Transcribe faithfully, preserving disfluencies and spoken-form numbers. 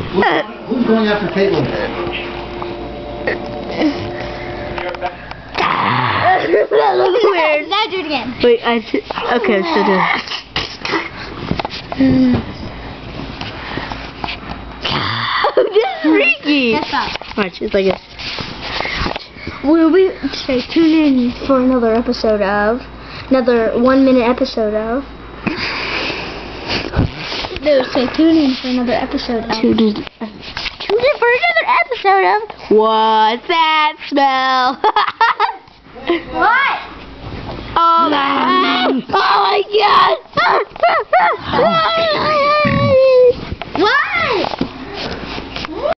Who's going after Caitlin? That looks weird. Now do it again. Wait, I t okay, so do this is freaky. That's not. Watch, it's like a. We'll be stay tune in for another episode of another one minute episode of. No, stay tuned in for another episode of. Tune in. Tune in for another episode of. What's that smell? What? Oh my! Oh my God! What?